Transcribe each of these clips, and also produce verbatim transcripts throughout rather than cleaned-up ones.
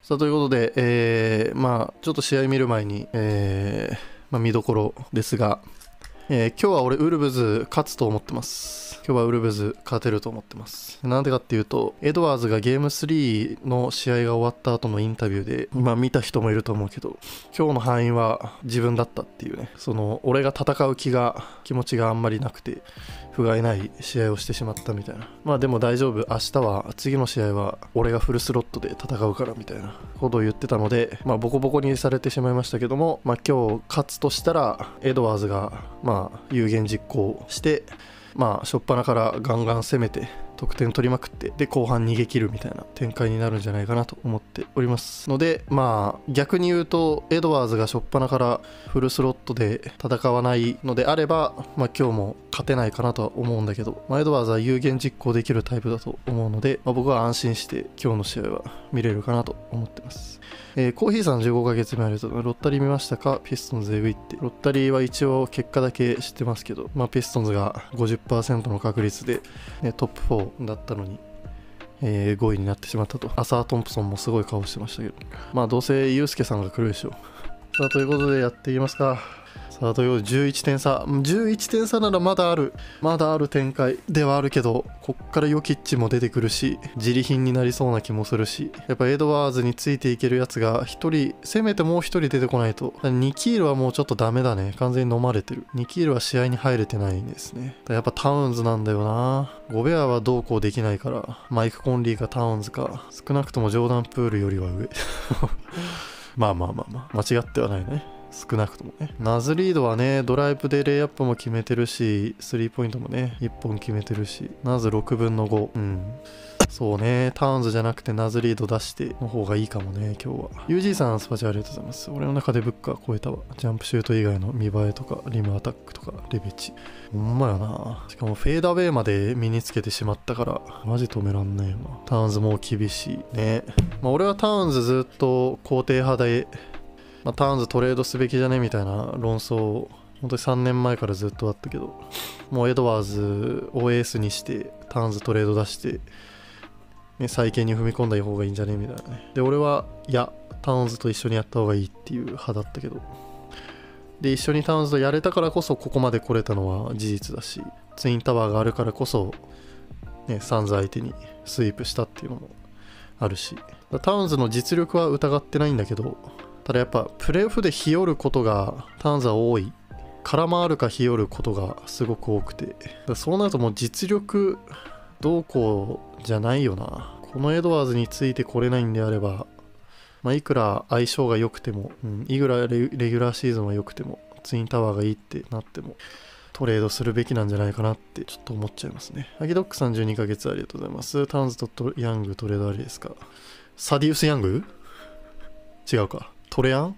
さあということで、えー、まあちょっと試合見る前に、えーまあ、見どころですが、えー、今日は俺ウルブズ勝つと思ってます。今日はウルブズ勝てると思ってます。なんでかっていうと、エドワーズがゲームスリーの試合が終わった後のインタビューで、まあ見た人もいると思うけど、今日の敗因は自分だったっていうね、その俺が戦う気が気持ちがあんまりなくて不甲斐ない試合をしてしまったみたいな。まあでも大丈夫、明日は次の試合は俺がフルスロットで戦うからみたいなことを言ってたので、まあボコボコにされてしまいましたけども、まあ今日勝つとしたらエドワーズがまあ有言実行して、まあ初っ端からガンガン攻めて得点取りまくって、で後半逃げ切るみたいな展開になるんじゃないかなと思っておりますので、まあ逆に言うとエドワーズが初っ端からフルスロットで戦わないのであれば、まあ今日も勝てないかなとは思うんだけど、まあ、エドワーズは有言実行できるタイプだと思うので、まあ、僕は安心して今日の試合は見れるかなと思ってます。えー、コーヒーさんじゅうごかげつめありがとう。ロッタリー見ましたか？ピストンズえぐいって。ロッタリーは一応結果だけ知ってますけど、まあ、ピストンズが ごじゅっパーセント の確率で、ね、トップフォーだったのに、えー、ごいになってしまったと。アサー・トンプソンもすごい顔してましたけど、まあどうせユースケさんが来るでしょう。さあということでやっていきますか。さあということでじゅういってんさ、じゅういってんさならまだあるまだある展開ではあるけど、こっからヨキッチも出てくるし自利品になりそうな気もするし、やっぱエドワーズについていけるやつがひとり、せめてもうひとり出てこないと。ニキールはもうちょっとダメだね。完全に飲まれてる。ニキールは試合に入れてないんですね。やっぱタウンズなんだよな。ゴベアはどうこうできないから、マイク・コンリーかタウンズか、少なくともジョーダン・プールよりは上まあまあまあまあ間違ってはないね、少なくともね。ナズリードはね、ドライブでレイアップも決めてるし、スリーポイントもねいっぽん決めてるし、ナズろくぶんのご。うん、そうね、タウンズじゃなくてナズリード出しての方がいいかもね今日は。 ユージー さんスパチャありがとうございます。俺の中でブッカー超えたわ。ジャンプシュート以外の見栄えとかリムアタックとかレベチ、ほんまやな。しかもフェーダーウェイまで身につけてしまったからマジ止めらんないよな。タウンズもう厳しいね。まあ俺はタウンズずっと肯定派で、まあ、タウンズトレードすべきじゃねみたいな論争本当にさんねんまえからずっとあったけど、もうエドワーズをエースにしてタウンズトレード出して、ね、再建に踏み込んだ方がいいんじゃねみたいなね。で俺はいやタウンズと一緒にやった方がいいっていう派だったけど、で一緒にタウンズとやれたからこそここまで来れたのは事実だし、ツインタワーがあるからこそ、ね、サンズ相手にスイープしたっていうのもあるし、タウンズの実力は疑ってないんだけど、ただやっぱプレーオフで日和ることがタウンズは多い。空回るか日和ることがすごく多くて、そうなるともう実力どうこうじゃないよな。このエドワーズについてこれないんであれば、まあ、いくら相性が良くても、うん、いくらレギュラーシーズンは良くても、ツインタワーがいいってなってもトレードするべきなんじゃないかなってちょっと思っちゃいますね。アギドックさんじゅうにかげつありがとうございます。タウンズとヤングトレードありですか？サディウス・ヤング？違うか。トレアン？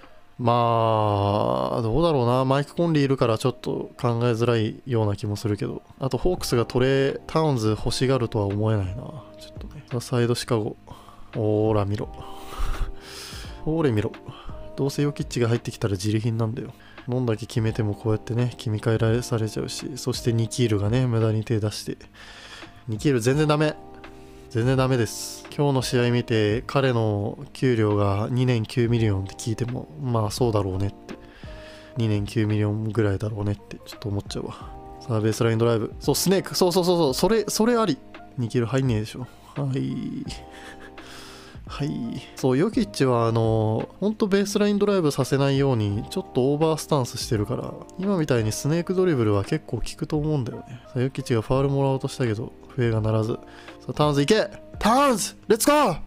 まあどうだろうな。マイク・コンリーいるからちょっと考えづらいような気もするけど、あとホークスがトレタウンズ欲しがるとは思えないな。ちょっとね。サイドシカゴ、ほーら見ろほーれ見ろ。どうせヨキッチが入ってきたら自利品なんだよ。どんだけ決めてもこうやってね決め替えられされちゃうし、そしてニキールがね無駄に手出して、ニキール全然ダメ全然ダメです。今日の試合見て彼の給料がにねんきゅうミリオンって聞いても、まあそうだろうねって、にねんきゅうミリオンぐらいだろうねってちょっと思っちゃうわ。さあベースラインドライブ、そうスネーク、そうそうそうそう、それそれあり。ニキル入んねえでしょ。はいはい。そうヨキッチはあのほんとベースラインドライブさせないようにちょっとオーバースタンスしてるから、今みたいにスネークドリブルは結構効くと思うんだよね。さあヨキッチがファウルもらおうとしたけど笛が鳴らず、さあタウンズいけ、タウンズレッツゴー。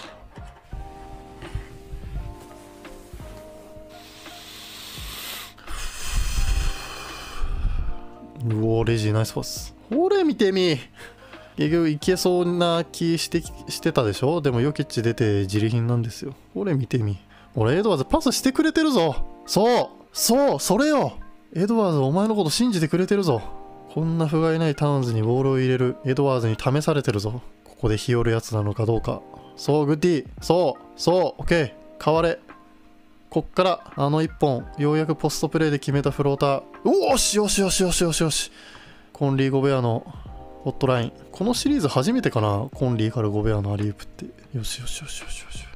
うおーレジーナイスパス。ほれ見てみ、結局いけそうな気してしてたでしょ。でもヨキッチ出て自利品なんですよ。ほれ見てみ、俺エドワーズパスしてくれてるぞ。そうそうそれよ、エドワーズお前のこと信じてくれてるぞ。こんな不甲斐ないタウンズにボールを入れるエドワーズに試されてるぞ。ここで日和るやつなのかどうか。そうグッディ、そうそうオッケー、変われ。こっからあのいっぽんようやくポストプレーで決めたフローター。おーしよしよしよしよしよし。コンリー・ゴベアのホットライン、このシリーズ初めてかな、コンリーからゴベアのアリウープって。よしよしよしよしよし。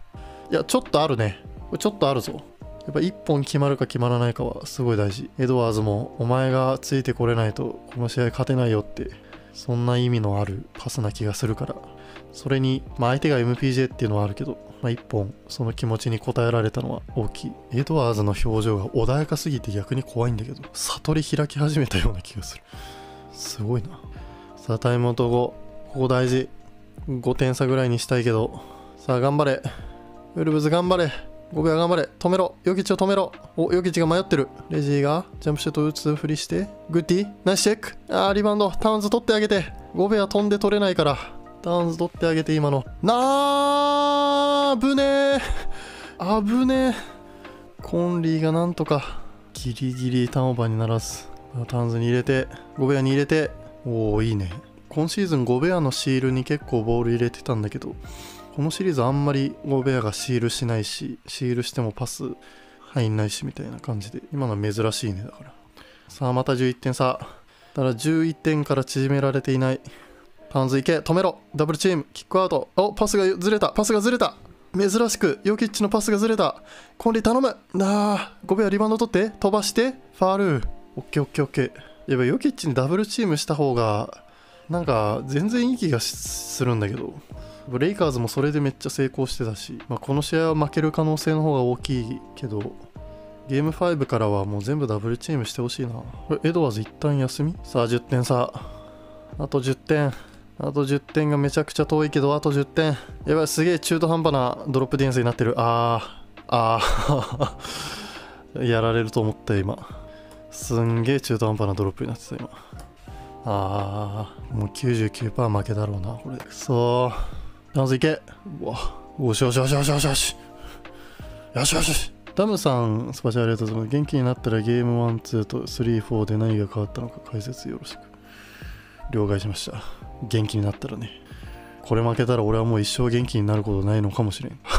いやちょっとあるね。これちょっとあるぞ。やっぱいっぽん決まるか決まらないかはすごい大事。エドワーズもお前がついてこれないとこの試合勝てないよって、そんな意味のあるパスな気がするから、それに、まあ、相手が エムピージェー っていうのはあるけど、まあ、いっぽんその気持ちに応えられたのは大きい。エドワーズの表情が穏やかすぎて逆に怖いんだけど、悟り開き始めたような気がする。すごいな。さあタイムアウト後、ここ大事。ごてん差ぐらいにしたいけど、さあ頑張れウルブズ、頑張れごびょう頑張れ、止めろ、ヨキッチを止めろ。お、ヨキッチが迷ってる。レジーがジャンプシュートを打つふりして、グッディナイスチェック。あーリバウンド、タウンズ取ってあげて。ごびょう飛んで取れないからタウンズ取ってあげて。今のなーぶねーあぶねー。コンリーがなんとかギリギリターンオーバーにならず、タウンズに入れてごびょうに入れて、おおいいね。今シーズンごびょうのシールに結構ボール入れてたんだけど、このシリーズあんまりゴベアがシールしないし、シールしてもパス入んないしみたいな感じで、今のは珍しいね。だからさあまたじゅういってん差。ただじゅういってんから縮められていない。タウンズいけ、止めろ、ダブルチームキックアウト。お、パスがずれた、パスがずれた。珍しくヨキッチのパスがずれた。コンリー頼む。なあゴベアリバウンド取って飛ばしてファール。オッケーオッケーオッケー。やっぱヨキッチにダブルチームした方がなんか全然いい気がするんだけど、レイカーズもそれでめっちゃ成功してたし、まあ、この試合は負ける可能性の方が大きいけど、ゲームごからはもう全部ダブルチームしてほしいな。これエドワーズ一旦休み。さあじゅってん差。あとじゅってん。あとじゅってんがめちゃくちゃ遠いけど、あとじゅってん。やばい、すげえ中途半端なドロップディフェンスになってる。あーあーやられると思ったよ今。すんげえ中途半端なドロップになってた今。ああもう きゅうじゅうきゅうパーセント 負けだろうなこれ。そうダウンズいけ。うわよしよしよしよしよしよしよしよし。ダムさんスパチャありがとうございます。元気になったらゲームワンツーとスリーフォーで何が変わったのか解説よろしく。了解しました。元気になったらね。これ負けたら俺はもう一生元気になることないのかもしれん。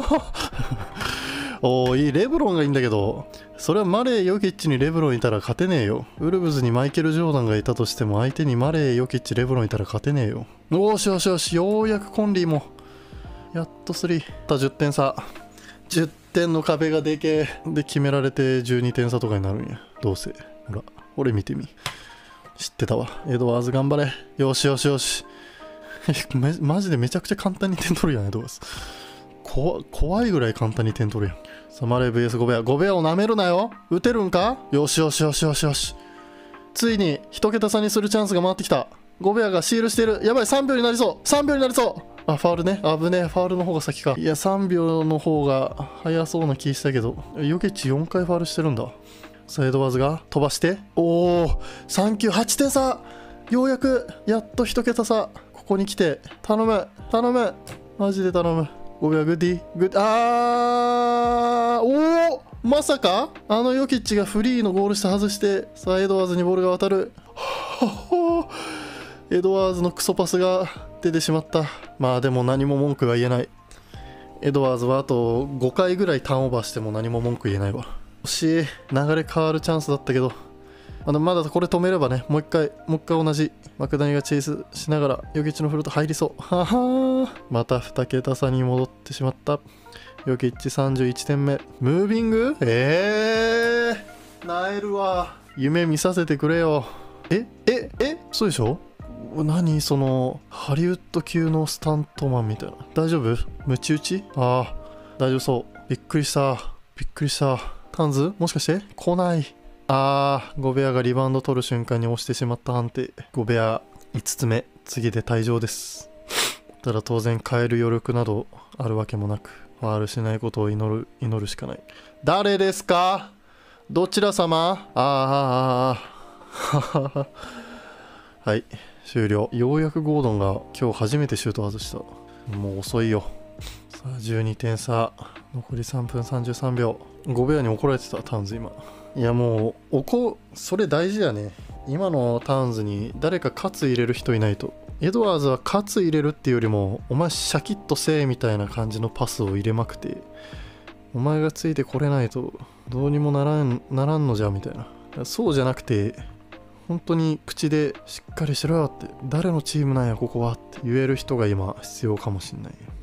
おーいい、レブロンがいいんだけど、それはマレー・ヨキッチにレブロンいたら勝てねえよ。ウルブズにマイケル・ジョーダンがいたとしても相手にマレー・ヨキッチ、レブロンいたら勝てねえよ。おしよしよし、ようやくコンリーもやっとスリー。たじゅってん差。じゅってんの壁がでけえ。で決められてじゅうにてん差とかになるんや。どうせほら俺見てみ。知ってたわ。エドワーズ頑張れ。よしよしよし。マジでめちゃくちゃ簡単に点取るやんエドワーズ。こ怖いぐらい簡単に点取るやん。さあマレー ブイエス ゴベア。ゴベアをなめるなよ。打てるんか。よしよしよしよしよし。ついに一桁差にするチャンスが回ってきた。ゴベアがシールしてる。やばい、さんびょうになりそう。さんびょうになりそう。あ、ファウルね。危ねえ。ファウルの方が先か。いや、さんびょうの方が早そうな気したけど、ヨケッチよんかいファウルしてるんだ。さあエドワーズが飛ばして。おお、さんきゅう、はちてん差。ようやくやっと一桁差。ここに来て頼む頼むマジで頼む。ごびょうグッディグッディ。あーおお、まさかあのヨキッチがフリーのゴール下外して、さあエドワーズにボールが渡る。エドワーズのクソパスが出てしまった。まあでも何も文句は言えない。エドワーズはあとごかいぐらいターンオーバーしても何も文句言えないわ。惜しい。流れ変わるチャンスだったけど、まだまだこれ止めればね、もう一回もう一回同じマクダニがチェイスしながらヨキッチのフルート入りそう。ははー、またに桁差に戻ってしまった。ヨキッチさんじゅういってんめ。ムービング、えーなえるわ。夢見させてくれよ。えええそうでしょ。何そのハリウッド級のスタントマンみたいな。大丈夫？ムチ打ち？ああ大丈夫そう。びっくりしたびっくりした。タンズもしかして来ない。あーゴベアがリバウンド取る瞬間に押してしまった判定。ゴベアいつつめ、次で退場です。ただ当然変える余力などあるわけもなく、ファールしないことを祈る祈るしかない。誰ですか？どちら様？あーあーあーはい終了。ようやくゴードンが今日初めてシュート外した。もう遅いよ。さあじゅうにてん差。残りさんぷんさんじゅうさんびょう。ゴベアに怒られてたタウンズ今。いやもうおこそれ大事だね。今のタウンズに誰かカツ入れる人いないと。エドワーズはカツ入れるっていうよりも、お前シャキッとせえみたいな感じのパスを入れまくて、お前がついてこれないとどうにもならんならんのじゃみたいな。そうじゃなくて本当に口でしっかりしろよって、誰のチームなんやここはって言える人が今必要かもしんない。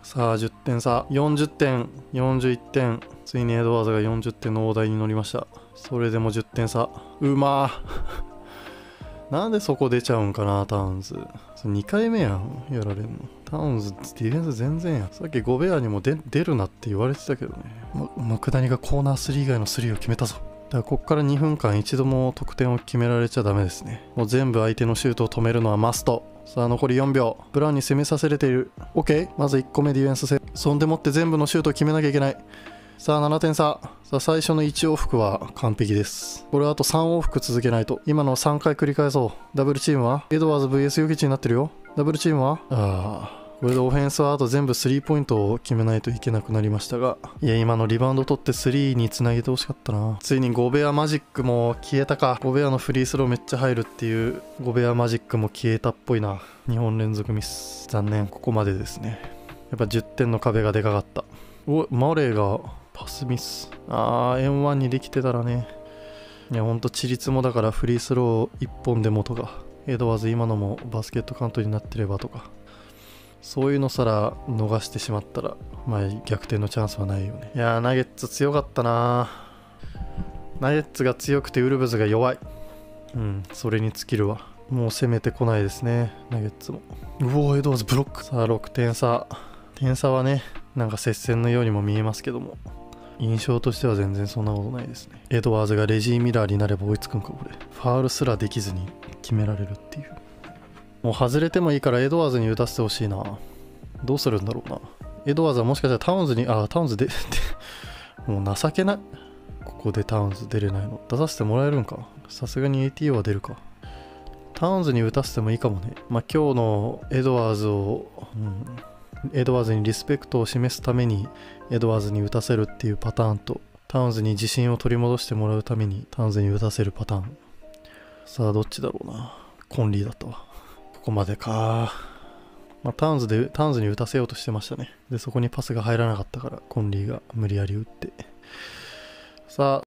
さあじゅってん差、よんじゅってん、よんじゅういってん、ついにエドワーズがよんじゅってんの大台に乗りました。それでもじゅってん差、うまーなんでそこ出ちゃうんかな、タウンズ。にかいめやん、やられんの。タウンズディフェンス全然やん。さっきゴベアにも出るなって言われてたけどね。ま、下りがコーナースリー以外のスリーを決めたぞ。だからこっからにふんかん一度も得点を決められちゃダメですね。もう全部相手のシュートを止めるのはマスト。さあ残りよんびょう。ブラウンに攻めさせれている。 OK。 まずいっこめディフェンス戦。そんでもって全部のシュートを決めなきゃいけない。さあななてん差。さあ最初のいち往復は完璧です。これあとさん往復続けないと。今のをさんかい繰り返そう。ダブルチームはエドワーズ ブイエス ヨキチになってるよ。ダブルチームはああこれでオフェンスはあと全部スリーポイントを決めないといけなくなりましたが、いや今のリバウンド取ってスリーにつなげてほしかったな。ついにゴベアマジックも消えたか。ゴベアのフリースローめっちゃ入るっていうゴベアマジックも消えたっぽいな。にほん連続ミス、残念。ここまでですね。やっぱじゅってんの壁がでかかった。おマレーがパスミス。あー エムワン にできてたらね。いやほんとチリツもだからフリースローいっぽんでもとか、エドワーズ今のもバスケットカウントになってればとか、そういうのさら逃してしまったら、まあ逆転のチャンスはないよね。いやーナゲッツ強かったな。ナゲッツが強くてウルブズが弱い。うん、それに尽きるわ。もう攻めてこないですね、ナゲッツも。うおーエドワーズブロック。さあろくてん差。点差はね、なんか接戦のようにも見えますけども、印象としては全然そんなことないですね。エドワーズがレジー・ミラーになれば追いつくんかこれ。ファウルすらできずに決められるっていう。もう外れてもいいからエドワーズに打たせてほしいな。どうするんだろうな。エドワーズはもしかしたらタウンズに、あ、タウンズで、もう情けない。ここでタウンズ出れないの。出させてもらえるんか。さすがに エーティーオー は出るか。タウンズに打たせてもいいかもね。まあ今日のエドワーズを、うん、エドワーズにリスペクトを示すためにエドワーズに打たせるっていうパターンと、タウンズに自信を取り戻してもらうためにタウンズに打たせるパターン。さあどっちだろうな。コンリーだったわ。ここまでか。まあ、タウンズでタウンズに打たせようとしてましたね。でそこにパスが入らなかったからコンリーが無理やり打って。さあ